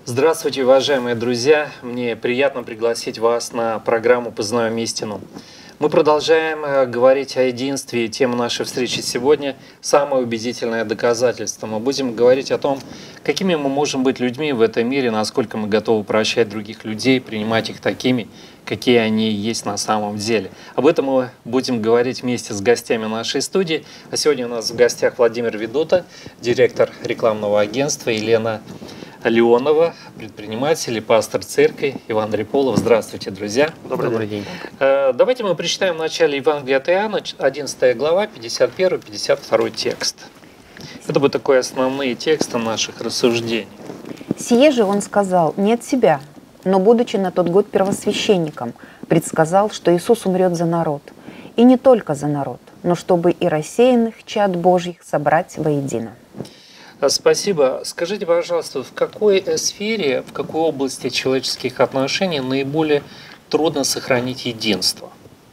Здравствуйте, уважаемые друзья! Мне приятно пригласить вас на программу «Познаем истину». Мы продолжаем говорить о единстве, и тема нашей встречи сегодня – самое убедительное доказательство. Мы будем говорить о том, какими мы можем быть людьми в этом мире, насколько мы готовы прощать других людей, принимать их такими, какие они есть на самом деле. Об этом мы будем говорить вместе с гостями нашей студии. А сегодня у нас в гостях Владимир Ведута, директор рекламного агентства, Елена Леонова, предприниматель и пастор церкви, Иван Риполов. Здравствуйте, друзья. Добрый день. Давайте мы прочитаем в начале Евангелия от Иоанна, 11 глава, 51-52 текст. Это будут такие основные тексты наших рассуждений. «Сие же он сказал не от себя, но, будучи на тот год первосвященником, предсказал, что Иисус умрет за народ. И не только за народ, но чтобы и рассеянных чад Божьих собрать воедино». Спасибо. Скажите, пожалуйста, в какой сфере, в какой области человеческих отношений наиболее трудно сохранить единство?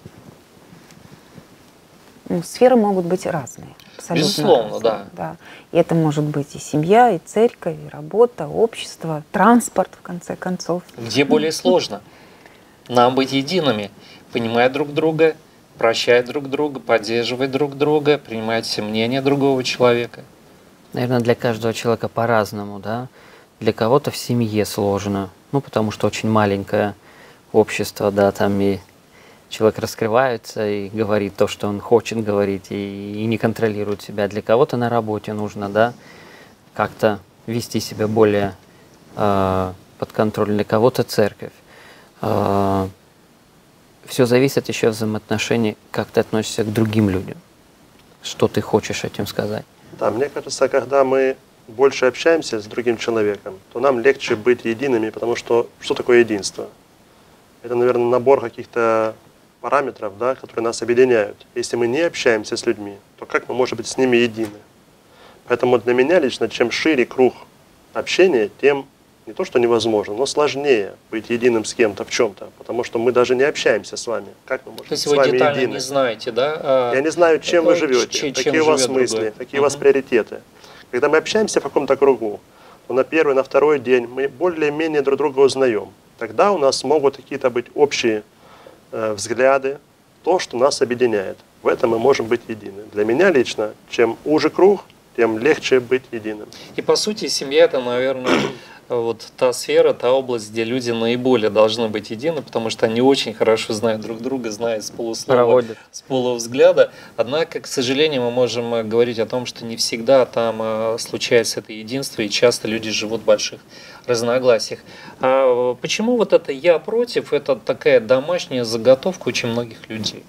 Сферы могут быть разные. Безусловно, разные, да. И это может быть и семья, и церковь, и работа, общество, транспорт, в конце концов. Где более сложно? Нам быть едиными, понимая друг друга, прощать друг друга, поддерживать друг друга, принимать мнение другого человека. Наверное, для каждого человека по-разному, да. Для кого-то в семье сложно, потому что очень маленькое общество, да, там и человек раскрывается и говорит то, что он хочет говорить, и не контролирует себя. Для кого-то на работе нужно, да, как-то вести себя более под контроль, для кого-то церковь. Все зависит еще от взаимоотношений, как ты относишься к другим людям, что ты хочешь этим сказать. Да, мне кажется, когда мы больше общаемся с другим человеком, то нам легче быть едиными, потому что такое единство? Это, наверное, набор каких-то параметров, да, которые нас объединяют. Если мы не общаемся с людьми, то как мы можем быть с ними едины? Поэтому для меня лично, чем шире круг общения, тем не то, что невозможно, но сложнее быть единым с кем-то в чем-то, потому что мы даже не общаемся с вами. Как мы можем быть с вами едины? То есть вы детально не знаете, да? Я не знаю, чем вы живете, какие у вас мысли, какие у вас приоритеты. Когда мы общаемся в каком-то кругу, то на первый, на второй день мы более-менее друг друга узнаем. Тогда у нас могут какие-то быть общие взгляды, то, что нас объединяет. В этом мы можем быть едины. Для меня лично, чем уже круг, тем легче быть единым. И по сути семья — это, наверное, вот та сфера, та область, где люди наиболее должны быть едины, потому что они очень хорошо знают друг друга, знают с полуслова, с полувзгляда. Однако, к сожалению, мы можем говорить о том, что не всегда там случается это единство, и часто люди живут в больших разногласиях. А почему вот это «я против» — это такая домашняя заготовка очень многих людей?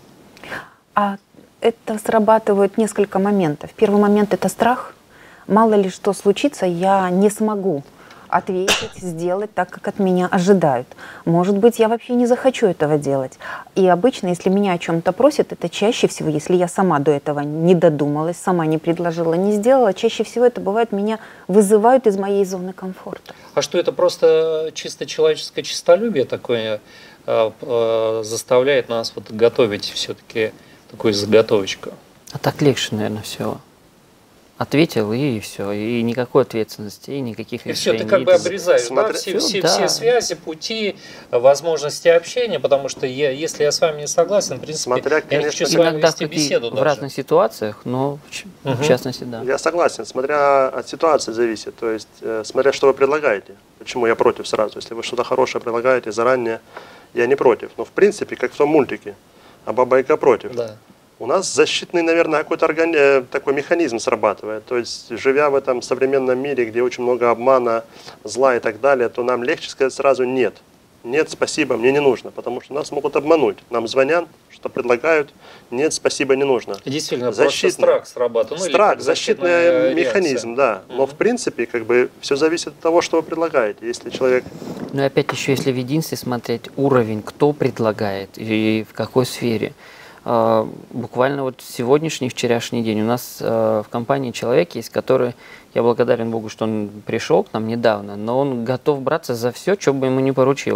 Это срабатывает несколько моментов. Первый момент – это страх. Мало ли что случится, я не смогу ответить, сделать так, как от меня ожидают. Может быть, я вообще не захочу этого делать. И обычно, если меня о чем-то просят, это чаще всего, если я сама до этого не додумалась, сама не предложила, не сделала, чаще всего это бывает, меня вызывают из моей зоны комфорта. А что, это просто чисто человеческое честолюбие такое заставляет нас вот готовить все-таки такую заготовочку? А так легче, наверное, всего. Ответил, и все. И никакой ответственности, и никаких решений. И все, ты как бы обрезаешь, да, все связи, пути, возможности общения, потому что если я с вами не согласен, в принципе, я не хочу с вами вести беседу в разных ситуациях, но в частности, да. Я согласен, смотря от ситуации зависит, то есть смотря что вы предлагаете. Почему я против сразу? Если вы что-то хорошее предлагаете заранее, я не против. Но в принципе, как в том мультике, а баба Яга против. Да. У нас защитный, наверное, какой-то такой механизм срабатывает. То есть, живя в этом современном мире, где очень много обмана, зла и так далее, то нам легче сказать сразу «нет». «Нет, спасибо, мне не нужно», потому что нас могут обмануть. Нам звонят, что предлагают, «нет, спасибо, не нужно». Действительно, просто страх срабатывает. Страх, защитный механизм, да. Но в принципе, все зависит от того, что вы предлагаете. Если человек... Ну и опять еще, если в единстве смотреть уровень, кто предлагает и в какой сфере. Буквально вот сегодняшний, вчерашний день у нас в компании человек есть, который, я благодарен Богу, что он пришел к нам недавно, но он готов браться за все, что бы ему ни поручил.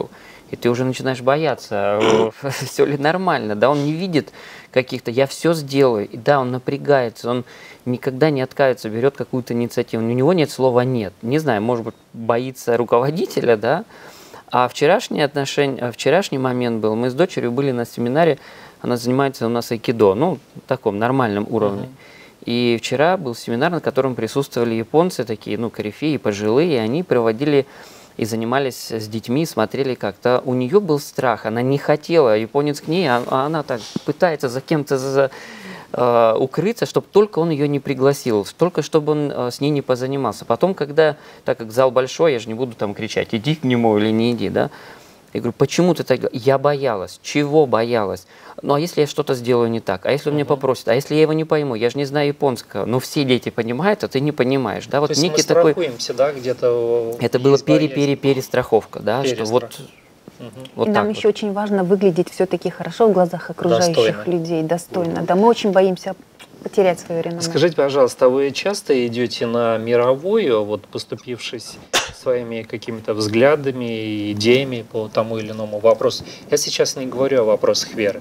И ты уже начинаешь бояться, все ли нормально, да, он не видит каких-то, я все сделаю, и да, он напрягается, он никогда не откажется, берет какую-то инициативу, у него нет слова «нет», не знаю, может быть, боится руководителя, да, а вчерашний момент был, мы с дочерью были на семинаре, она занимается у нас айкидо, ну, в таком нормальном уровне. И вчера был семинар, на котором присутствовали японцы, такие, ну, корифеи, пожилые, и они проводили и занимались с детьми, смотрели как-то. У нее был страх, она не хотела, японец к ней, а она так пытается за кем-то укрыться, чтобы только он ее не пригласил, только чтобы он с ней не позанимался. Потом, когда, так как зал большой, я же не буду там кричать, иди к нему или не иди, да. Я говорю, почему ты так? Я боялась. Чего боялась? Ну, а если я что-то сделаю не так? А если он меня попросит? А если я его не пойму? Я же не знаю японского. Ну, все дети понимают, а ты не понимаешь. Да? Вот то есть мы такой... страхуемся, да, где-то. Это было перестраховка, да, что вот... Вот и нам еще очень важно выглядеть все-таки хорошо в глазах окружающих людей, достойно. Да, мы очень боимся потерять свое реноме. Скажите, пожалуйста, а вы часто идете на мировую, вот поступившись своими какими-то взглядами и идеями по тому или иному вопросу? Я сейчас не говорю о вопросах веры.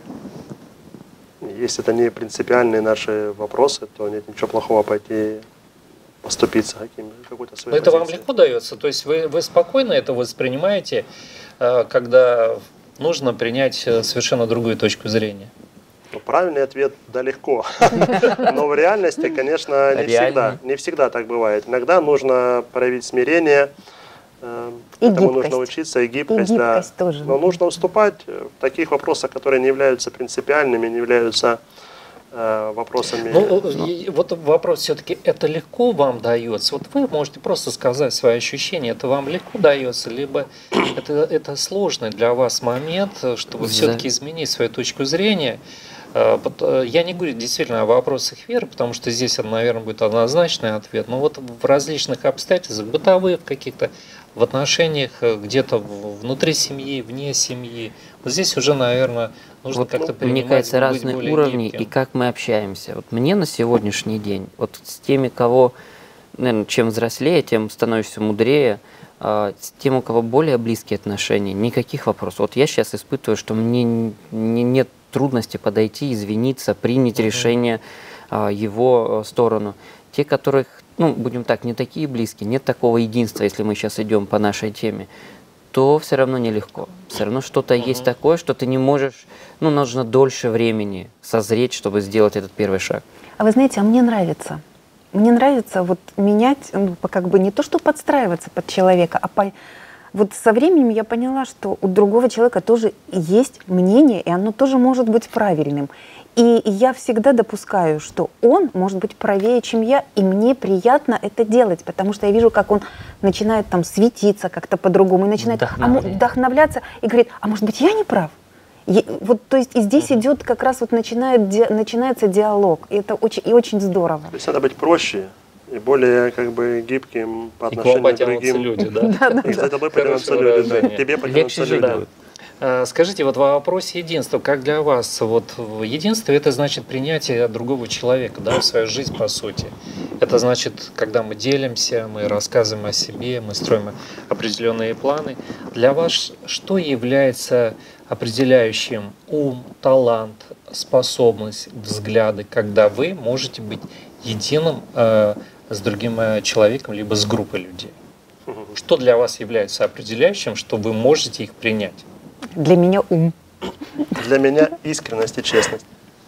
Если это не принципиальные наши вопросы, то нет ничего плохого пойти поступиться какой-то своей Но это вам позицией. легко дается? То есть вы спокойно это воспринимаете, когда нужно принять совершенно другую точку зрения? Ну, правильный ответ – да, легко. Но в реальности, конечно, не всегда так бывает. Иногда нужно проявить смирение, этому нужно учиться, и гибкость, да. Тоже. Но нужно уступать в таких вопросах, которые не являются принципиальными, не являются вопросами. Ну, вот вопрос все-таки, это легко вам дается? Вот вы можете просто сказать свои ощущения, это вам легко дается, либо это сложный для вас момент, чтобы все-таки изменить свою точку зрения? Я не говорю действительно о вопросах веры, потому что здесь, наверное, будет однозначный ответ, но вот в различных обстоятельствах, бытовых каких-то, в отношениях где-то внутри семьи, вне семьи, вот здесь уже, наверное, нужно вот, как-то принимать, мне кажется, разные уровни гибким. И как мы общаемся. Вот мне на сегодняшний день, вот с теми, кого, наверное, чем взрослее, тем становишься мудрее, с тем, у кого более близкие отношения, никаких вопросов. Вот я сейчас испытываю, что мне нет трудности подойти, извиниться, принять решение его сторону. Те, которых, ну, будем так, не такие близкие, нет такого единства, если мы сейчас идем по нашей теме, то все равно нелегко. Все равно что-то есть такое, что ты не можешь, ну, нужно дольше времени созреть, чтобы сделать этот первый шаг. А вы знаете, а мне нравится. Мне нравится вот менять, ну, как бы не то, что подстраиваться под человека, а вот со временем я поняла, что у другого человека тоже есть мнение, и оно тоже может быть правильным. И я всегда допускаю, что он может быть правее, чем я, и мне приятно это делать, потому что я вижу, как он начинает там светиться как-то по-другому, и начинает вдохновляться, и говорит, а может быть, я не прав? Вот, то есть и здесь идет как раз вот начинается диалог, и это очень здорово. То есть надо быть проще и более как бы гибким по отношению к другим. Люди, да? И за тобой потянутся люди, да. Тебе потянутся люди. Скажите, вот в вопросе единства, как для вас, вот единство это значит принятие другого человека, да, в свою жизнь по сути. Это значит, когда мы делимся, мы рассказываем о себе, мы строим определенные планы. Для вас что является определяющим ум, талант, способность, взгляды, когда вы можете быть единым с другим человеком, либо с группой людей? Что для вас является определяющим, что вы можете их принять? Для меня ум. Для меня искренность и честность.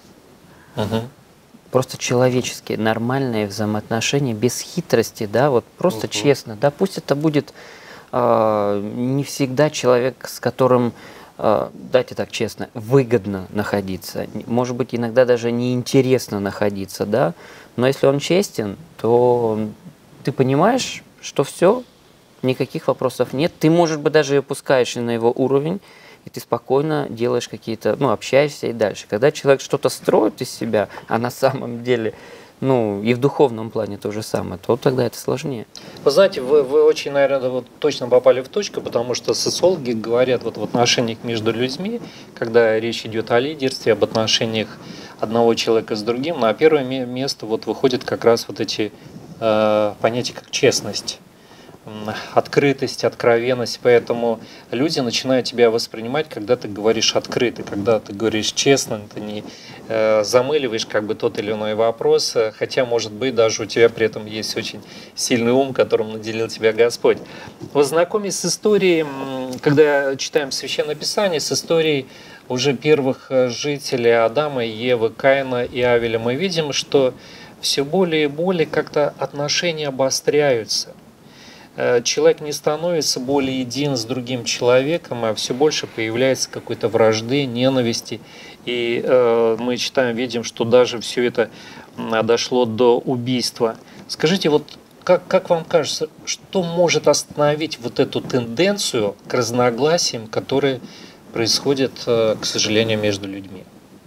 Просто человеческие, нормальные взаимоотношения, без хитрости, да, вот просто честно. Да, пусть это будет не всегда человек, с которым, дайте так честно, выгодно находиться. Может быть, иногда даже неинтересно находиться, да. Но если он честен, то ты понимаешь, что все, никаких вопросов нет. Ты, может быть, даже опускаешься на его уровень, и ты спокойно делаешь какие-то, ну, общаешься и дальше. Когда человек что-то строит из себя, а на самом деле, ну, и в духовном плане то же самое, то тогда это сложнее. Вы знаете, вы очень, наверное, вот точно попали в точку, потому что социологи говорят вот в отношениях между людьми, когда речь идет о лидерстве, об отношениях одного человека с другим, на первое место вот выходят как раз вот эти понятия, как честность. открытость, откровенность, поэтому люди начинают тебя воспринимать, когда ты говоришь открыто, когда ты говоришь честно, ты не замыливаешь как бы тот или иной вопрос, хотя, может быть, даже у тебя при этом есть очень сильный ум, которым наделил тебя Господь. Вот знакомясь с историей, когда читаем Священное Писание, с историей уже первых жителей Адама, Евы, Каина и Авеля, мы видим, что все более и более как-то отношения обостряются. Человек не становится более един с другим человеком, а все больше появляется какой-то вражды, ненависти. И мы читаем, видим, что даже все это дошло до убийства. Скажите, вот как вам кажется, что может остановить вот эту тенденцию к разногласиям, которые происходят, к сожалению, между людьми?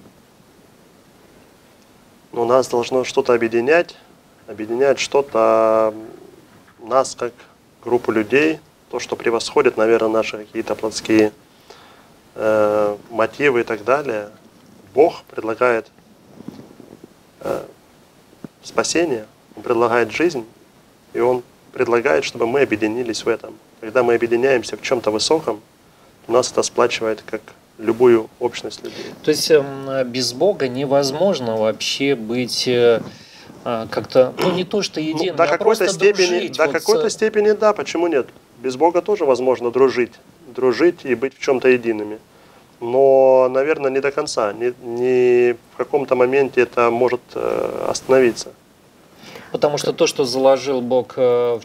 Но нас должно что-то объединять что-то нас как группу людей, то, что превосходит, наверное, наши какие-то плотские мотивы и так далее. Бог предлагает спасение, Он предлагает жизнь, и Он предлагает, чтобы мы объединились в этом. Когда мы объединяемся в чем-то высоком, нас это сплачивает как любую общность людей. То есть без Бога невозможно вообще быть как-то, ну не то что единым, До а какой-то просто степени, дружить. до Вот какой-то степени да, почему нет? Без Бога тоже возможно дружить и быть в чем-то едиными. Но, наверное, не до конца, не в каком-то моменте это может остановиться. Потому что то, что заложил Бог в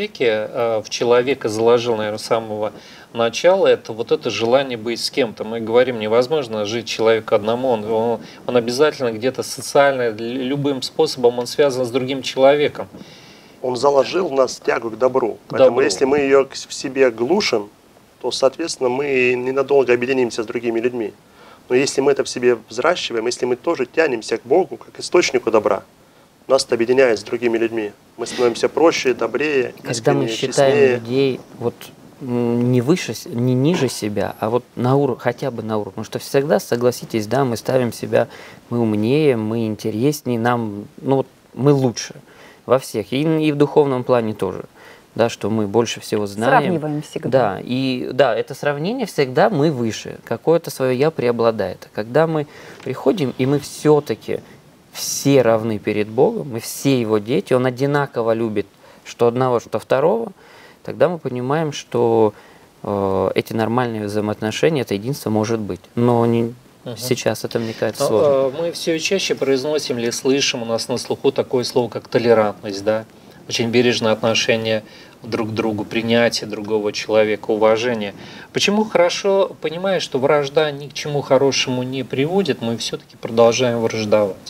человека заложил, наверное, с самого начала, это вот это желание быть с кем-то. Мы говорим, невозможно жить человеку одному, он обязательно где-то социально, любым способом он связан с другим человеком. Он заложил в нас тягу к добру. Поэтому если мы ее в себе глушим, то, соответственно, мы ненадолго объединимся с другими людьми. Но если мы это в себе взращиваем, если мы тоже тянемся к Богу, как к источнику добра, нас это объединяет с другими людьми. Мы становимся проще, добрее, искреннее, когда мы считаем честнее. людей вот не выше, не ниже себя, а вот на уровне, хотя бы на уровне. Потому что всегда, согласитесь, да, мы ставим себя, мы умнее, мы интереснее, нам, ну вот мы лучше во всех, и в духовном плане тоже. Да, что мы больше всего знаем. Сравниваем всегда. Да, и да, это сравнение всегда мы выше, какое-то свое я преобладает. Когда мы приходим, и мы все-таки все равны перед Богом, мы все Его дети, Он одинаково любит что одного, что второго, тогда мы понимаем, что эти нормальные взаимоотношения, это единство может быть. Но сейчас это, мне кажется, сложно. Мы все чаще произносим или слышим, у нас на слуху такое слово, как толерантность, да? Очень бережное отношение друг к другу, принятие другого человека, уважение. Почему, хорошо понимая, что вражда ни к чему хорошему не приводит, мы все-таки продолжаем враждовать?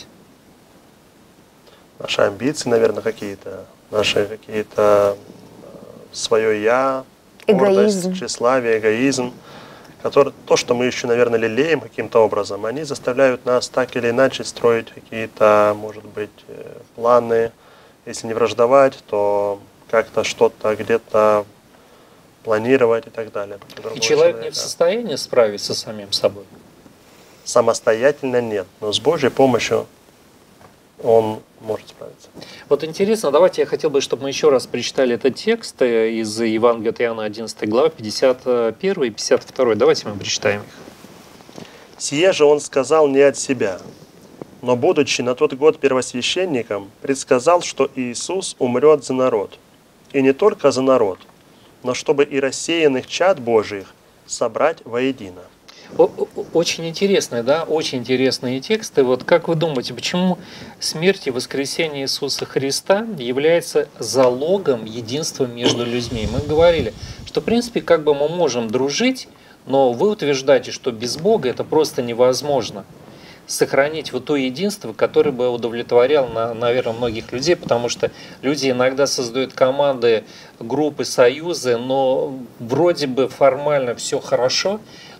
Наши амбиции, наверное, какие-то, наши какие-то свое я, гордость, тщеславие, эгоизм. То, что мы еще, наверное, лелеем каким-то образом, они заставляют нас так или иначе строить какие-то, может быть, планы. Если не враждовать, то как-то что-то где-то планировать и так далее. И человек не в состоянии справиться с самим собой? Самостоятельно нет, но с Божьей помощью он может справиться. Вот интересно, давайте я хотел бы, чтобы мы еще раз прочитали этот текст из Евангелия от Иоанна 11 глава, 51 и 52. Давайте мы прочитаем их. «Сие же он сказал не от себя, но, будучи на тот год первосвященником, предсказал, что Иисус умрет за народ. И не только за народ, но чтобы и рассеянных чад Божиих собрать воедино». Очень интересные, да, очень интересные тексты. Вот как вы думаете, почему смерть и воскресение Иисуса Христа является залогом единства между людьми? Мы говорили, что в принципе как бы мы можем дружить, но вы утверждаете, что без Бога это просто невозможно сохранить вот то единство, которое бы удовлетворяло, наверное, многих людей, потому что люди иногда создают команды, группы, союзы, но вроде бы формально все хорошо,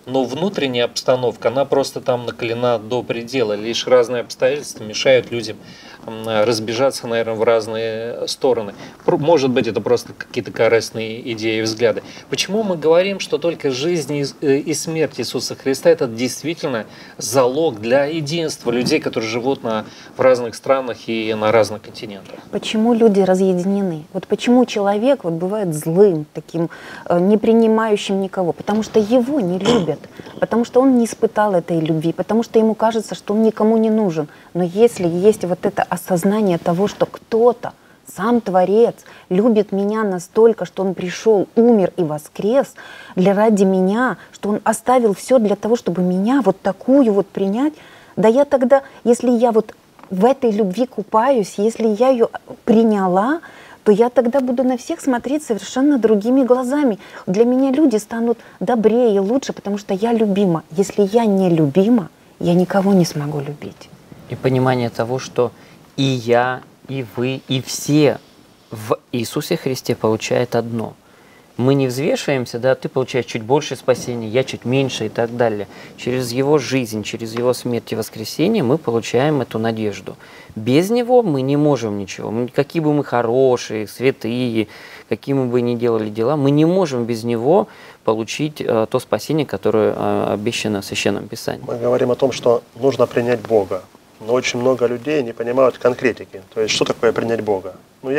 но внутренняя обстановка, она просто там накалена до предела. Лишь разные обстоятельства мешают людям разбежаться, наверное, в разные стороны. Может быть, это просто какие-то корыстные идеи и взгляды. Почему мы говорим, что только жизнь и смерть Иисуса Христа – это действительно залог для единства людей, которые живут в разных странах и на разных континентах? Почему люди разъединены? Вот почему человек вот бывает злым, таким не принимающим никого? Потому что его не любят, потому что он не испытал этой любви, потому что ему кажется, что он никому не нужен. Но если есть вот это осознание того, что кто-то, сам Творец, любит меня настолько, что он пришел, умер и воскрес ради меня, что он оставил все для того, чтобы меня вот такую вот принять, да я тогда, если я вот в этой любви купаюсь, если я ее приняла, то я тогда буду на всех смотреть совершенно другими глазами. Для меня люди станут добрее и лучше, потому что я любима. Если я не любима, я никого не смогу любить. И понимание того, что и я, и вы, и все в Иисусе Христе получают одно. Мы не взвешиваемся, да, ты получаешь чуть больше спасения, я чуть меньше и так далее. Через Его жизнь, через Его смерть и воскресение мы получаем эту надежду. Без Него мы не можем ничего. Какие бы мы хорошие, святые, какие мы бы ни делали дела, мы не можем без Него получить то спасение, которое обещано в Священном Писании. Мы говорим о том, что нужно принять Бога. Но очень много людей не понимают конкретики. То есть, что такое принять Бога? Ну,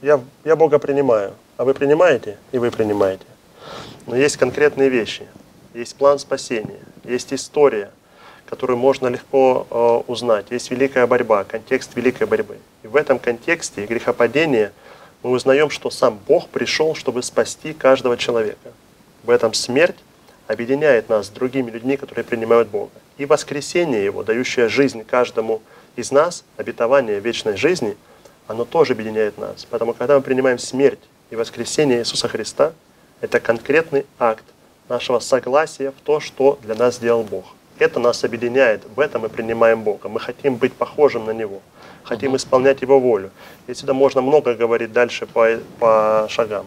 я Бога принимаю. А вы принимаете? И вы принимаете. Но есть конкретные вещи. Есть план спасения. Есть история, которую можно легко узнать. Есть великая борьба, контекст великой борьбы. И в этом контексте грехопадения мы узнаем, что сам Бог пришел, чтобы спасти каждого человека. В этом смерть объединяет нас с другими людьми, которые принимают Бога. И воскресение Его, дающее жизнь каждому из нас, обетование вечной жизни, оно тоже объединяет нас. Поэтому, когда мы принимаем смерть и воскресение Иисуса Христа, это конкретный акт нашего согласия в то, что для нас сделал Бог. Это нас объединяет, в этом мы принимаем Бога. Мы хотим быть похожим на Него, хотим исполнять Его волю. И сюда можно много говорить дальше по шагам.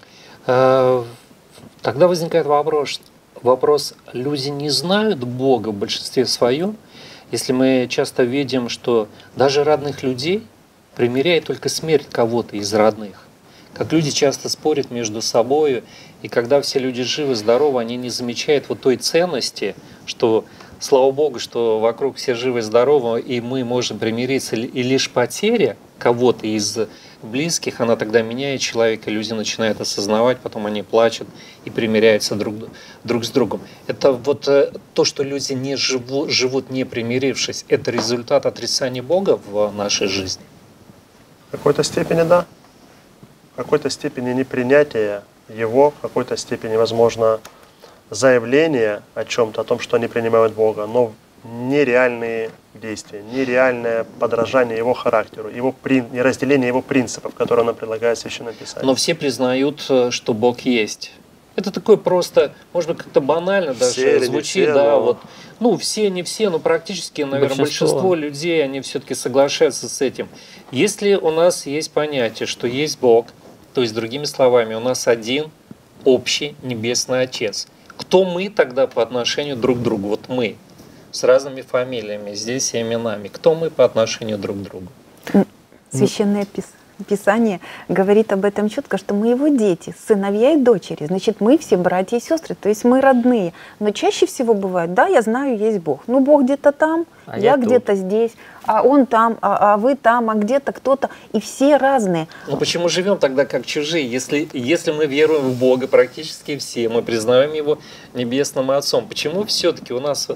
Тогда возникает вопрос, люди не знают Бога в большинстве своем, если мы часто видим, что даже родных людей примиряет только смерть кого-то из родных. Как люди часто спорят между собой, и когда все люди живы, здоровы, они не замечают вот той ценности, что, слава Богу, что вокруг все живы, здоровы, и мы можем примириться, и лишь потеря кого-то из близких, она тогда меняет человека, люди начинают осознавать, потом они плачут и примиряются друг с другом. Это вот то, что люди не живут не примирившись, это результат отрицания Бога в нашей жизни? В какой-то степени да. В какой-то степени непринятие Его, в какой-то степени, возможно, заявление о чем-то, о том, что они принимают Бога, но нереальные действия, нереальное подражание Его характеру, неразделение Его принципов, которые Он предлагает в Священном Писании. Но все признают, что Бог есть. Это такое просто, может быть, как-то банально даже звучит, да, но... вот. Ну, все, не все, но практически, наверное, большинство людей, они все-таки соглашаются с этим. Если у нас есть понятие, что есть Бог, то есть, другими словами, у нас один общий Небесный Отец. Кто мы тогда по отношению друг к другу? Вот мы, с разными фамилиями, здесь и именами. Кто мы по отношению друг к другу? Священное Писание говорит об этом четко, что мы Его дети, сыновья и дочери. Значит, мы все братья и сестры, то есть мы родные. Но чаще всего бывает, да, я знаю, есть Бог. Ну, Бог где-то там, я где-то здесь, а Он там, а вы там, а где-то кто-то. И все разные. Но почему живем тогда как чужие? Если мы веруем в Бога, практически все, мы признаем Его Небесным Отцом, почему все-таки у нас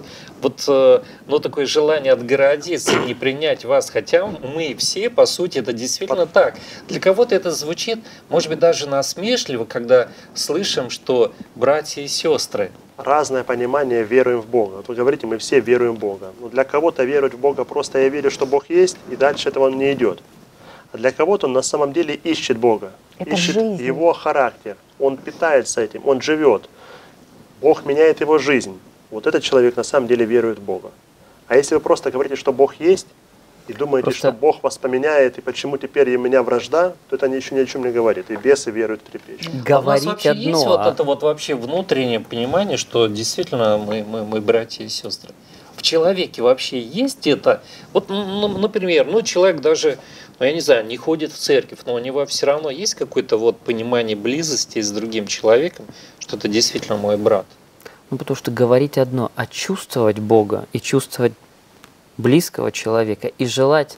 вот такое желание отгородиться, не принять вас? Хотя мы все, по сути, это действительно так. Для кого-то это звучит, может быть, даже насмешливо, когда слышим, что братья и сестры. Разное понимание веруем в Бога. Вот вы говорите, мы все веруем в Бога. Но для кого-то веровать в Бога просто я верю, что Бог есть, и дальше этого он не идет. А для кого-то он на самом деле ищет Бога, ищет жизнь. Его характер. Он питается этим, он живет. Бог меняет его жизнь. Вот этот человек на самом деле верует в Бога. А если вы просто говорите, что Бог есть, и думаете, Просто- что Бог вас поменяет, и почему теперь у меня вражда, то это еще ни о чем не говорит. И бесы веруют в трепещут. А у нас Говорить вообще одно, есть вот а- это вот вообще внутреннее понимание, что действительно мы братья и сестры? В человеке вообще есть это? Вот, например, человек даже, я не знаю, не ходит в церковь, но у него все равно есть какое-то вот понимание близости с другим человеком, что это действительно мой брат. Ну, потому что говорить одно, а чувствовать Бога и чувствовать близкого человека и желать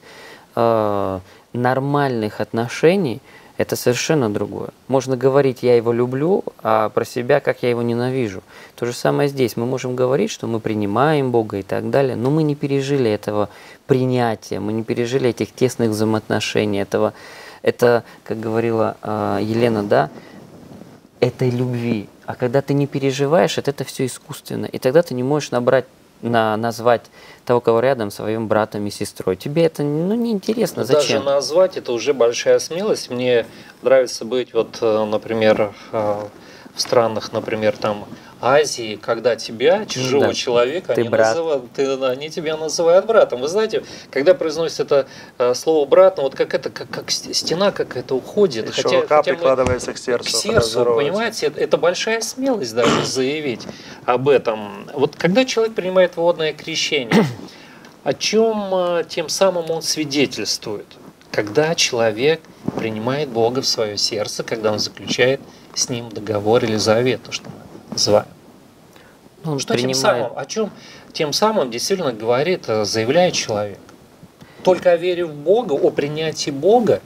нормальных отношений, это совершенно другое. Можно говорить «я его люблю», а про себя «как я его ненавижу». То же самое здесь. Мы можем говорить, что мы принимаем Бога и так далее, но мы не пережили этого принятия, мы не пережили этих тесных взаимоотношений, это, как говорила Елена, да, этой любви. А когда ты не переживаешь, это все искусственно. И тогда ты не можешь назвать того, кого рядом, своим братом и сестрой. Тебе это неинтересно. Зачем? Даже назвать это уже большая смелость. Мне нравится быть, вот, например, в странах, например, там Азии, когда тебя, чужого Да. человека, Ты брат. они тебя называют братом. Вы знаете, когда произносят это слово брат, вот как стена какая-то уходит. Еще рука прикладывается к к сердцу. сердцу, понимаете, это большая смелость даже заявить об этом. Вот когда человек принимает водное крещение, о чем тем самым он свидетельствует? Когда человек принимает Бога в свое сердце, когда он заключает с ним договор или завет, то, что мы называем. Он Что тем принимает. самым, о чем тем самым действительно говорит, заявляет человек? Только о вере в Бога, о принятии Бога.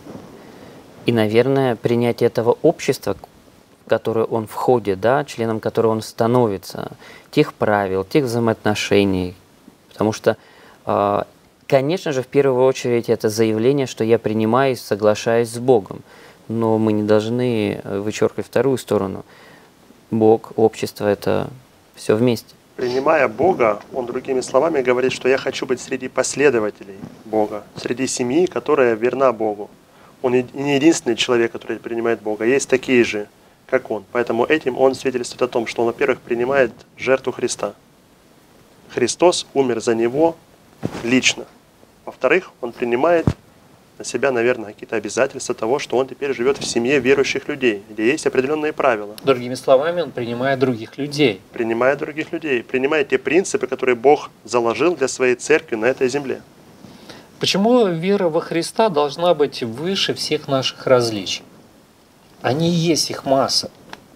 И, наверное, принятие этого общества, в которое он входит, да, членом которого он становится, тех правил, тех взаимоотношений. Потому что, конечно же, в первую очередь это заявление, что я принимаю и соглашаюсь с Богом. Но мы не должны вычеркивать вторую сторону. Бог, общество – это все вместе. Принимая Бога, он другими словами говорит, что я хочу быть среди последователей Бога, среди семьи, которая верна Богу. Он не единственный человек, который принимает Бога, есть такие же, как он. Поэтому этим он свидетельствует о том, что он, во-первых, принимает жертву Христа. Христос умер за него лично. Во-вторых, он принимает на себя, наверное, какие-то обязательства того, что он теперь живет в семье верующих людей, где есть определенные правила. Другими словами, он принимает других людей. Принимает других людей, принимает те принципы, которые Бог заложил для своей церкви на этой земле. Почему вера во Христа должна быть выше всех наших различий? Они есть, их масса.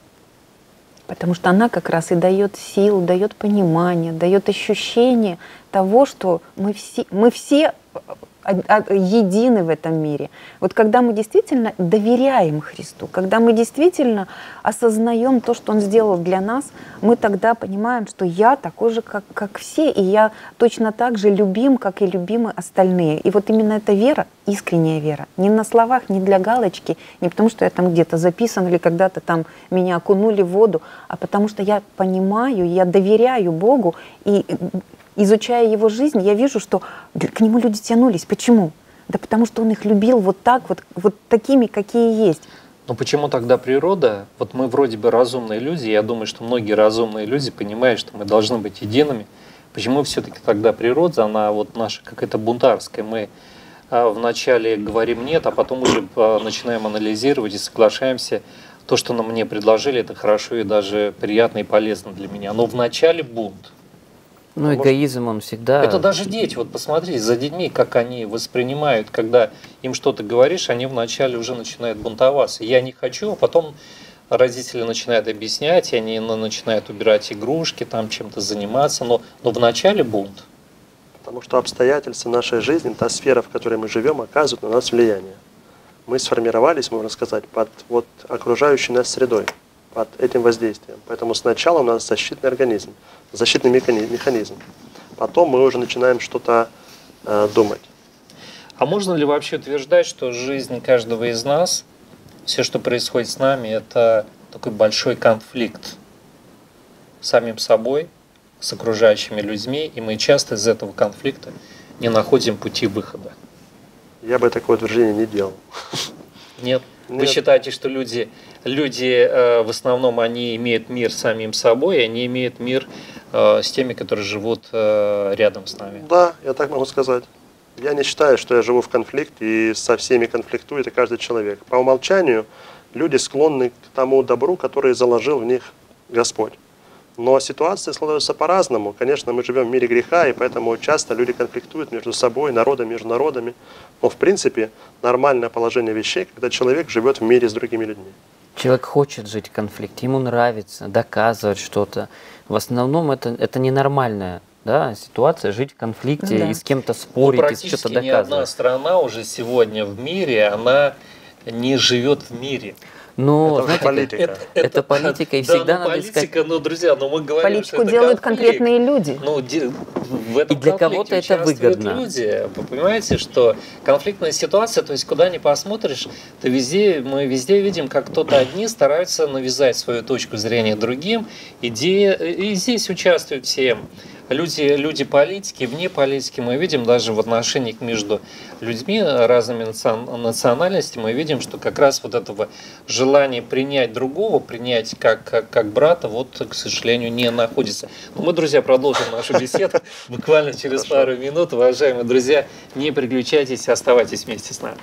Потому что она как раз и дает силу, дает понимание, дает ощущение того, что мы все едины в этом мире. Вот когда мы действительно доверяем Христу, когда мы действительно осознаем то, что Он сделал для нас, мы тогда понимаем, что я такой же, как все, и я точно так же любим, как и любимы остальные. И вот именно эта вера, искренняя вера, не на словах, не для галочки, не потому что я там где-то записан или когда-то там меня окунули в воду, а потому что я понимаю, я доверяю Богу, и изучая его жизнь, я вижу, что к нему люди тянулись. Почему? Да потому что он их любил вот так, вот такими, какие есть. Но почему тогда природа, вот мы вроде бы разумные люди, я думаю, что многие разумные люди понимают, что мы должны быть едиными. Почему все-таки тогда природа, она вот наша какая-то бунтарская, мы вначале говорим нет, а потом уже начинаем анализировать и соглашаемся, то, что нам мне предложили, это хорошо и даже приятно и полезно для меня. Но вначале бунт. Ну, эгоизм, он всегда... Это даже дети, вот посмотрите, за детьми, как они воспринимают, когда им что-то говоришь, они вначале уже начинают бунтоваться. Я не хочу, а потом родители начинают объяснять, и они начинают убирать игрушки, там чем-то заниматься, но вначале бунт. Потому что обстоятельства нашей жизни, та сфера, в которой мы живем, оказывают на нас влияние. Мы сформировались, можно сказать, под вот окружающей нас средой, под этим воздействием. Поэтому сначала у нас защитный организм, защитный механизм. Потом мы уже начинаем что-то думать. А можно ли вообще утверждать, что жизнь каждого из нас, все, что происходит с нами, это такой большой конфликт с самим собой, с окружающими людьми, и мы часто из этого конфликта не находим пути выхода? Я бы такое утверждение не делал. Нет? Вы Нет. считаете, что люди в основном они имеют мир с самим собой, и они имеют мир с теми, которые живут рядом с нами? Да, я так могу сказать. Я не считаю, что я живу в конфликте и со всеми конфликтует и каждый человек. По умолчанию люди склонны к тому добру, который заложил в них Господь. Но ситуации складываются по-разному. Конечно, мы живем в мире греха, и поэтому часто люди конфликтуют между собой, народы между народами. Но в принципе нормальное положение вещей, когда человек живет в мире с другими людьми. Человек хочет жить в конфликте, ему нравится доказывать что-то. В основном это ненормальная, да, ситуация, жить в конфликте Да. и с кем-то спорить, и что-то Практически ни одна доказывать. страна уже сегодня в мире, она не живет в мире. Но, Это уже знаете, политика. это политика, и да, всегда ну, надо искать. политика, ну, друзья, ну мы говорим, Политику что это делают конфликт. конкретные люди. Ну, в этом И для конфликте кого-то это участвуют выгодно. люди. Вы понимаете, что конфликтная ситуация, то есть куда ни посмотришь, мы везде видим, как кто-то одни стараются навязать свою точку зрения другим, и здесь участвуют все. Люди политики, вне политики, мы видим даже в отношениях между людьми разными национальностей, мы видим, что как раз вот этого желания принять другого, принять как брата, вот, к сожалению, не находится. Но мы, друзья, продолжим нашу беседу буквально через пару минут. Уважаемые друзья, не переключайтесь, оставайтесь вместе с нами.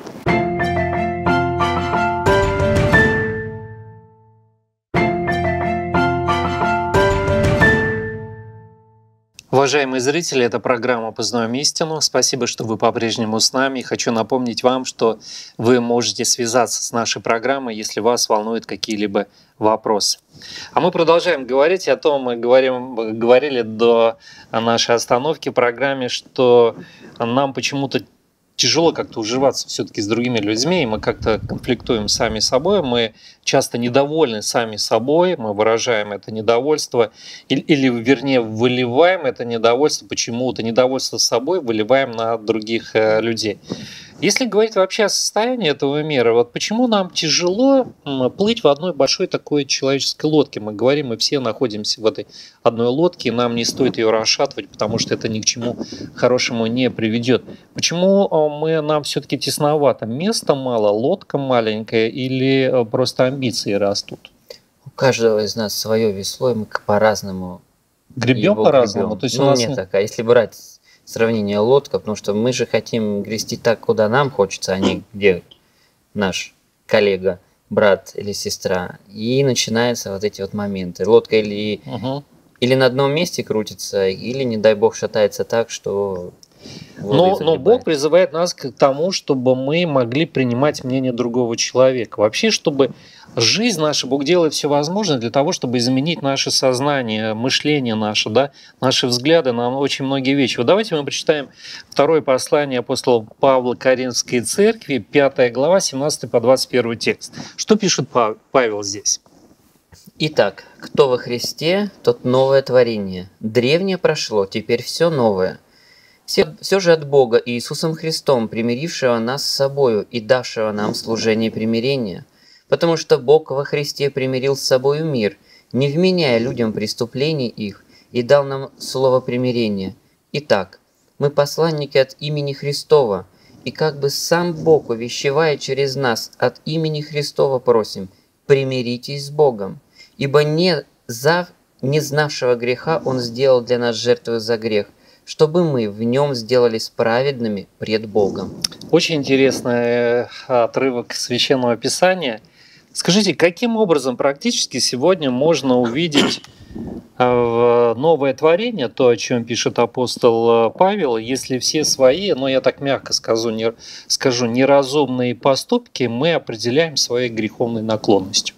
Уважаемые зрители, это программа «Познаем истину». Спасибо, что вы по-прежнему с нами. Хочу напомнить вам, что вы можете связаться с нашей программой, если вас волнуют какие-либо вопросы. А мы продолжаем говорить о том, мы говорили до нашей остановки в программе, что нам почему-то тяжело как-то уживаться все-таки с другими людьми, и мы как-то конфликтуем сами с собой, мы часто недовольны сами собой, мы выражаем это недовольство, или вернее, выливаем это недовольство, почему-то недовольство собой выливаем на других людей. Если говорить вообще о состоянии этого мира, вот почему нам тяжело плыть в одной большой такой человеческой лодке? Мы говорим, мы все находимся в этой одной лодке, и нам не стоит ее расшатывать, потому что это ни к чему хорошему не приведет. Почему нам все-таки тесновато? Места мало, лодка маленькая или просто амбиции растут? У каждого из нас свое весло, и мы по-разному Гребем его по-разному? гребем. То есть у Ну, нас нет, так, а если брать сравнение лодка, потому что мы же хотим грести так, куда нам хочется, а не где наш коллега, брат или сестра. И начинаются вот эти вот моменты. Лодка или на одном месте крутится, или, не дай бог, шатается так, что Но Бог призывает нас к тому, чтобы мы могли принимать мнение другого человека. Вообще, чтобы жизнь наша, Бог делает все возможное для того, чтобы изменить наше сознание, мышление наше, да, наши взгляды на очень многие вещи. Вот давайте мы прочитаем второе послание апостола Павла Коринфской церкви, 5 глава, 17 по 21 текст. Что пишет Павел здесь? Итак, кто во Христе, тот новое творение. Древнее прошло, теперь все новое. Все же от Бога и Иисусом Христом, примирившего нас с собою и давшего нам служение примирения. Потому что Бог во Христе примирил с собою мир, не вменяя людям преступлений их, и дал нам слово примирения. Итак, мы посланники от имени Христова, и как бы сам Бог, увещевая через нас, от имени Христова просим, примиритесь с Богом. Ибо не знавшего греха Он сделал для нас жертву за грех, чтобы мы в нем сделались праведными пред Богом. Очень интересный отрывок Священного Писания. Скажите, каким образом практически сегодня можно увидеть новое творение, то, о чем пишет апостол Павел, если все свои, но я так мягко скажу, неразумные поступки мы определяем своей греховной наклонностью?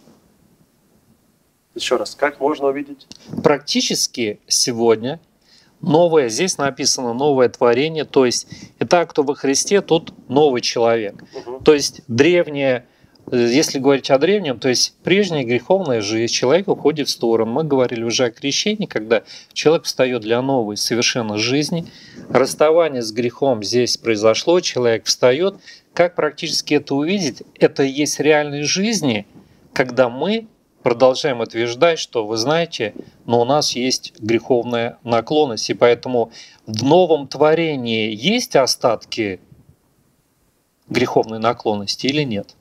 Еще раз, как можно увидеть? Практически сегодня новое, здесь написано новое творение, то есть итак, кто во Христе, тот новый человек. То есть древнее, если говорить о древнем, то есть прежняя греховная жизнь, человек уходит в сторону. Мы говорили уже о крещении, когда человек встает для новой совершенно жизни. Расставание с грехом здесь произошло, человек встает. Как практически это увидеть? Это и есть реальной жизни, когда мы продолжаем утверждать, что вы знаете, но у нас есть греховная наклонность, и поэтому в новом творении есть остатки греховной наклонности или нет?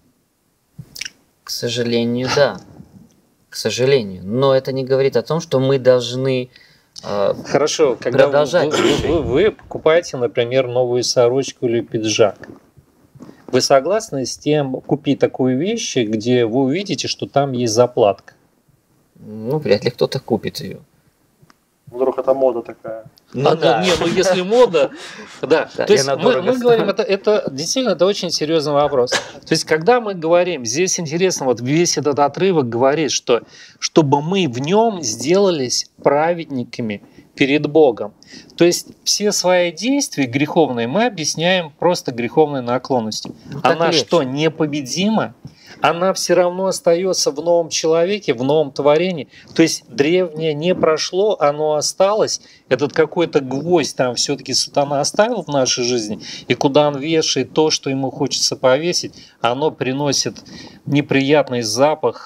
К сожалению, да. К сожалению. Но это не говорит о том, что мы должны Хорошо, когда продолжать. вы покупаете, например, новую сорочку или пиджак, вы согласны с тем купить такую вещь, где вы увидите, что там есть заплатка? Ну, вряд ли кто-то купит ее. Вдруг это мода такая. Ну если мода, да. Да, То есть и она мы дорого говорим, стоит. это действительно это очень серьезный вопрос. То есть когда мы говорим, здесь интересно, вот весь этот отрывок говорит, что чтобы мы в нем сделались праведниками перед Богом. То есть все свои действия греховные мы объясняем просто греховной наклонностью. так Она легче. что, непобедима? Она все равно остается в новом человеке, в новом творении. То есть древнее не прошло, оно осталось. Этот какой-то гвоздь там все-таки сатана оставил в нашей жизни. И куда он вешает то, что ему хочется повесить, оно приносит неприятный запах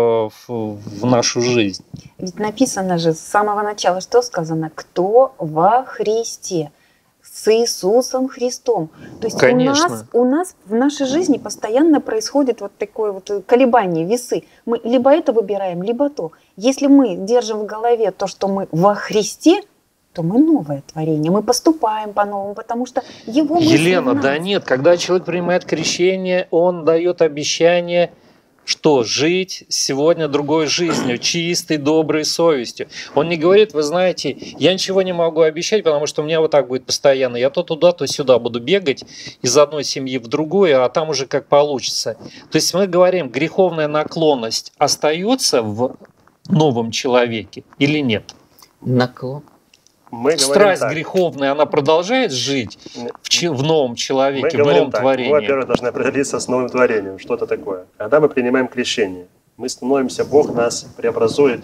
в нашу жизнь. Ведь написано же с самого начала, что сказано? Кто во Христе? С Иисусом Христом. То есть Конечно. у нас в нашей жизни постоянно происходит вот такое вот колебание, весы. Мы либо это выбираем, либо то. Если мы держим в голове то, что мы во Христе, то мы новое творение, мы поступаем по-новому, потому что Его мысли Елена, в нас. да нет, когда человек принимает крещение, он дает обещание, что жить сегодня другой жизнью, чистой, доброй совестью. Он не говорит, вы знаете, я ничего не могу обещать, потому что у меня вот так будет постоянно. Я то туда, то сюда буду бегать из одной семьи в другую, а там уже как получится. То есть мы говорим, греховная наклонность остается в новом человеке или нет? Наклон. Мы говорим Страсть так. греховная, она продолжает жить в новом Мы человеке, в говорим новом так. творении. Мы, во-первых, должны определиться с новым творением. Что это такое? Когда мы принимаем крещение, мы становимся, Бог нас преобразует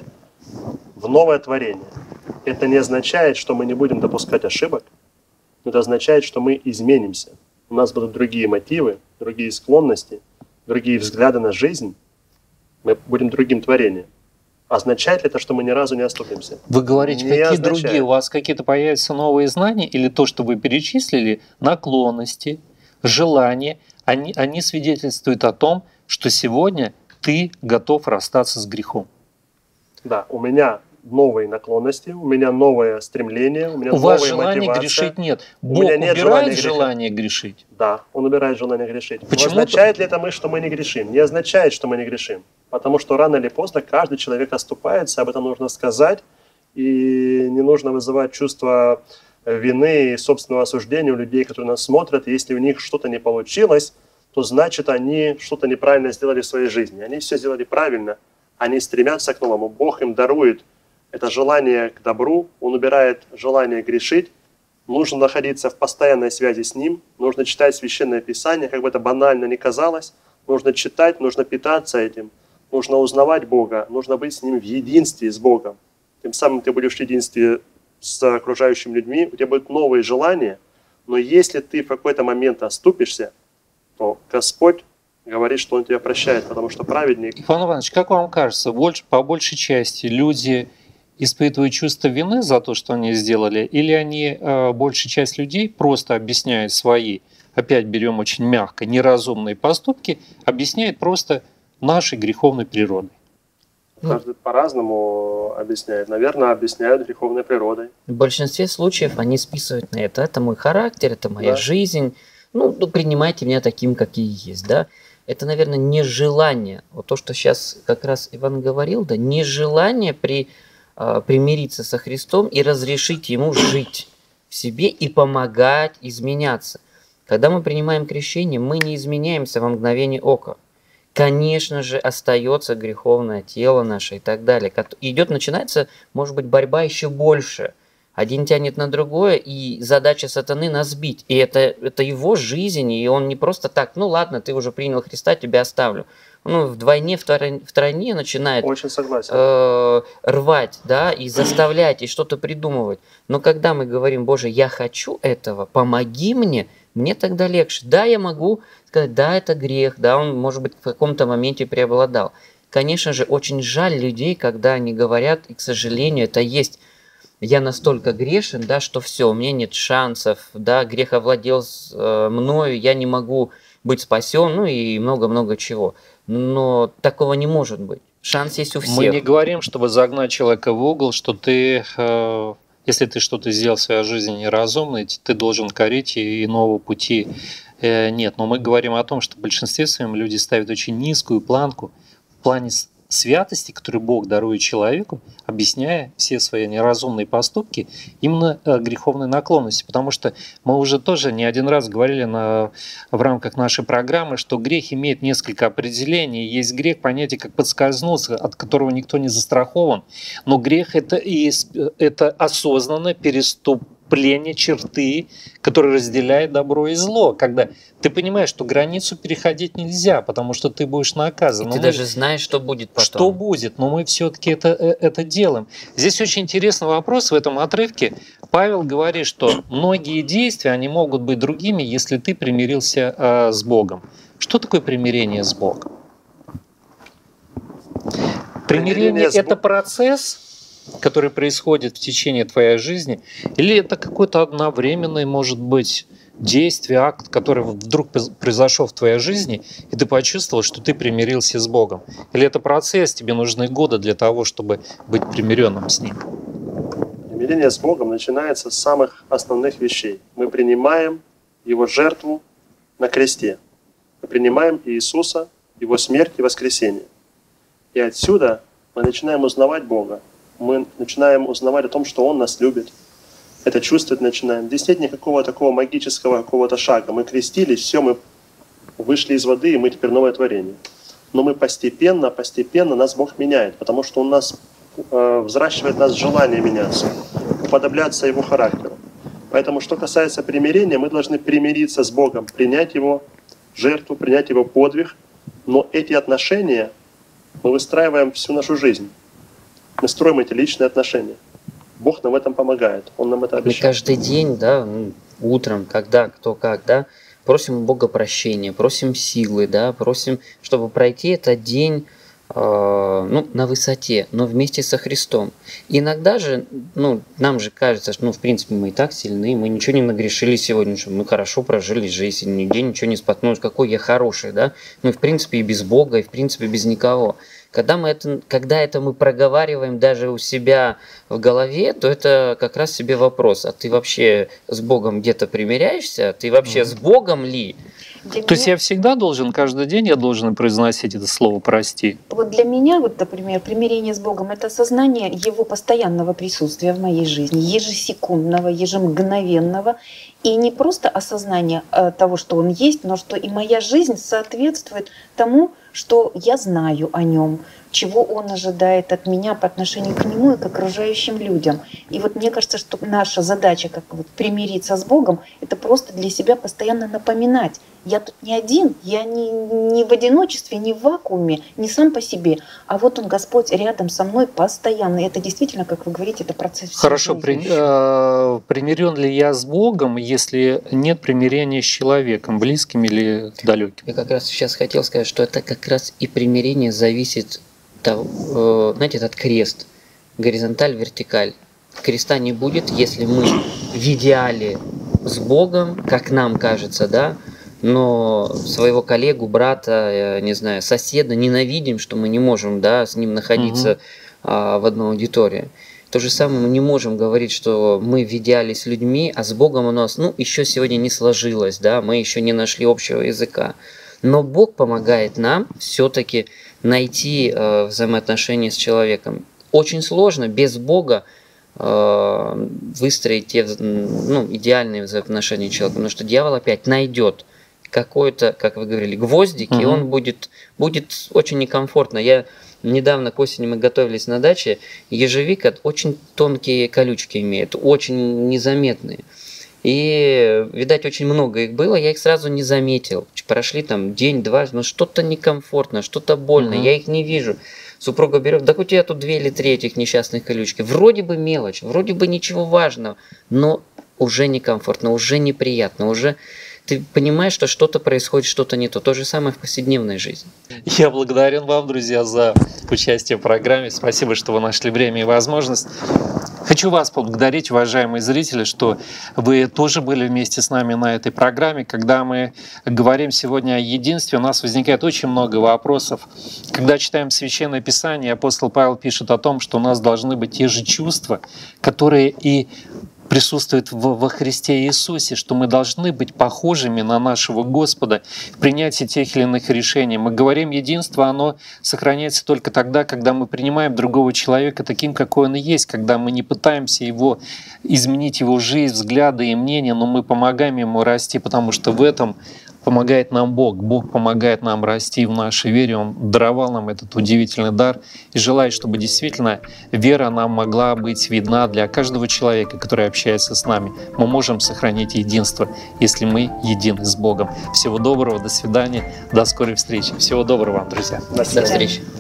в новое творение. Это не означает, что мы не будем допускать ошибок, но это означает, что мы изменимся. У нас будут другие мотивы, другие склонности, другие взгляды на жизнь. Мы будем другим творением. Означает ли это, что мы ни разу не оступимся? Вы говорите, Не какие означает. другие? У вас какие-то появятся новые знания или то, что вы перечислили, наклонности, желания, они свидетельствуют о том, что сегодня ты готов расстаться с грехом. Да, у меня новые наклонности, у меня новое стремление, у меня У новая вас желания мотивация. грешить нет. У Бог меня нет убирает желания желание грешить. Да, Он убирает желание грешить. Но Почему-то- означает ли это, что мы не грешим? Не означает, что мы не грешим. Потому что рано или поздно каждый человек оступается, об этом нужно сказать, и не нужно вызывать чувство вины и собственного осуждения у людей, которые нас смотрят. Если у них что-то не получилось, то значит они что-то неправильно сделали в своей жизни. Они все сделали правильно, они стремятся к новому. Бог им дарует это желание к добру, Он убирает желание грешить. Нужно находиться в постоянной связи с Ним, нужно читать Священное Писание, как бы это банально ни казалось. Нужно читать, нужно питаться этим, нужно узнавать Бога, нужно быть с Ним в единстве с Богом. Тем самым ты будешь в единстве с окружающими людьми, у тебя будут новые желания, но если ты в какой-то момент оступишься, то Господь говорит, что Он тебя прощает, потому что праведник. Иван Иванович, как вам кажется, по большей части люди испытывают чувство вины за то, что они сделали, или они, большая часть людей, просто объясняют свои, опять берем очень мягко, неразумные поступки, объясняют просто нашей греховной природой? Каждый по-разному объясняет. Наверное, объясняют греховной природой. В большинстве случаев они списывают на это. Это мой характер, это моя Да. жизнь. Ну, принимайте меня таким, какие есть, да. Это, наверное, нежелание. Вот то, что сейчас как раз Иван говорил, да, нежелание примириться со Христом и разрешить Ему жить в себе и помогать изменяться. Когда мы принимаем крещение, мы не изменяемся во мгновение ока. Конечно же, остается греховное тело наше и так далее. Начинается, может быть, борьба еще больше. Один тянет на другое, и задача сатаны нас сбить. И это его жизнь, и он не просто так, ну ладно, ты уже принял Христа, тебя оставлю. Ну, вдвойне, втройне начинает Очень согласен. рвать, да, и заставлять, и что-то придумывать. Но когда мы говорим, Боже, я хочу этого, помоги мне тогда легче. Да, я могу сказать, да, это грех, да, он, может быть, в каком-то моменте преобладал. Конечно же, очень жаль людей, когда они говорят, и, к сожалению, это есть, я настолько грешен, да, что все, у меня нет шансов, да, грех овладел мною, я не могу быть спасен, ну и много-много чего. Но такого не может быть. Шанс есть у всех. Мы не говорим, чтобы загнать человека в угол, что ты, если ты что-то сделал в своей жизни неразумно, ты должен корить и иного пути нет. Но мы говорим о том, что в большинстве своем люди ставят очень низкую планку в плане святости, которую Бог дарует человеку, объясняя все свои неразумные поступки именно греховной наклонности. Потому что мы уже тоже не один раз говорили в рамках нашей программы, что грех имеет несколько определений. Есть грех, понятие как подскользнуться, от которого никто не застрахован. Но грех это осознанное переступление черты, которое разделяет добро и зло. Когда ты понимаешь, что границу переходить нельзя, потому что ты будешь наказан. Ты даже знаешь, что будет потом. Что будет, но мы все-таки это делаем. Здесь очень интересный вопрос в этом отрывке. Павел говорит, что многие действия, они могут быть другими, если ты примирился с Богом. Что такое примирение с Богом? Примирение – это процесс, который происходит в течение твоей жизни, или это какой-то одновременный, может быть, действие, акт, который вдруг произошел в твоей жизни, и ты почувствовал, что ты примирился с Богом? Или это процесс, тебе нужны годы для того, чтобы быть примиренным с Ним? Примирение с Богом начинается с самых основных вещей. Мы принимаем Его жертву на кресте. Мы принимаем Иисуса, Его смерть и воскресение. И отсюда мы начинаем узнавать Бога. Мы начинаем узнавать о том, что Он нас любит. Это чувствовать начинаем. Здесь нет никакого такого магического какого-то шага. Мы крестились, все, мы вышли из воды, и мы теперь новое творение. Но мы постепенно нас Бог меняет, потому что Он нас взращивает нас желание меняться, уподобляться Его характеру. Поэтому, что касается примирения, мы должны примириться с Богом, принять Его жертву, принять Его подвиг. Но эти отношения мы выстраиваем всю нашу жизнь. Мы строим эти личные отношения. Бог нам в этом помогает, Он нам это обещает. Мы каждый день, да, утром, когда, кто как, да, просим у Бога прощения, просим силы, да, просим, чтобы пройти этот день на высоте, но вместе со Христом. Иногда же, нам же кажется, что, в принципе, мы и так сильны, мы ничего не нагрешили сегодня, что мы хорошо прожили жизнь, нигде ничего не споткнулись, какой я хороший, да, в принципе, и без Бога, и, в принципе, без никого. Когда это мы проговариваем даже у себя в голове, то это как раз себе вопрос, а ты вообще с Богом где-то примиряешься? Ты вообще с Богом ли? То есть я всегда должен, каждый день я должен произносить это слово «прости». Вот для меня, например, примирение с Богом – это осознание Его постоянного присутствия в моей жизни, ежесекундного, ежемгновенного. И не просто осознание того, что Он есть, но что и моя жизнь соответствует тому, что я знаю о Нем, чего Он ожидает от меня по отношению к Нему и к окружающим людям. И вот мне кажется, что наша задача, как примириться с Богом, это просто для себя постоянно напоминать. Я тут не один, я не в одиночестве, не в вакууме, не сам по себе, а вот Он, Господь, рядом со мной постоянно. И это действительно, как вы говорите, это процесс всей Хорошо, жизни. примирен ли я с Богом, если нет примирения с человеком, близким или далеким? Я как раз сейчас хотел сказать, что это как раз и примирение зависит, знаете, этот крест, горизонталь, вертикаль. Креста не будет, если мы в идеале с Богом, как нам кажется, да, но своего коллегу, брата, не знаю, соседа ненавидим, что мы не можем, да, с ним находиться в одной аудитории. То же самое мы не можем говорить, что мы в идеале с людьми, а с Богом у нас, еще сегодня не сложилось, да, мы еще не нашли общего языка. Но Бог помогает нам все-таки найти взаимоотношения с человеком. Очень сложно без Бога выстроить те идеальные взаимоотношения человека, потому что дьявол опять найдет какой-то, как вы говорили, гвоздик, и он будет очень некомфортно. Я недавно к осени мы готовились на даче, ежевика очень тонкие колючки имеет, очень незаметные. И, видать, очень много их было, я их сразу не заметил. Прошли там день-два, но что-то некомфортно, что-то больно, я их не вижу. Супруга берет, да у тебя тут 2 или 3 этих несчастных колючки. Вроде бы мелочь, вроде бы ничего важного, но уже некомфортно, уже неприятно, уже ты понимаешь, что что-то происходит, что-то не то. То же самое в повседневной жизни. Я благодарен вам, друзья, за участие в программе. Спасибо, что вы нашли время и возможность. Хочу вас поблагодарить, уважаемые зрители, что вы тоже были вместе с нами на этой программе. Когда мы говорим сегодня о единстве, у нас возникает очень много вопросов. Когда читаем Священное Писание, апостол Павел пишет о том, что у нас должны быть те же чувства, которые и присутствует во Христе Иисусе, что мы должны быть похожими на нашего Господа в принятии тех или иных решений. Мы говорим, единство, оно сохраняется только тогда, когда мы принимаем другого человека таким, какой он и есть, когда мы не пытаемся изменить его жизнь, взгляды и мнения, но мы помогаем ему расти, потому что в этом помогает нам Бог. Бог помогает нам расти в нашей вере. Он даровал нам этот удивительный дар и желает, чтобы действительно вера нам могла быть видна для каждого человека, который общается с нами. Мы можем сохранить единство, если мы едины с Богом. Всего доброго, до свидания, до скорой встречи. Всего доброго вам, друзья. До встречи.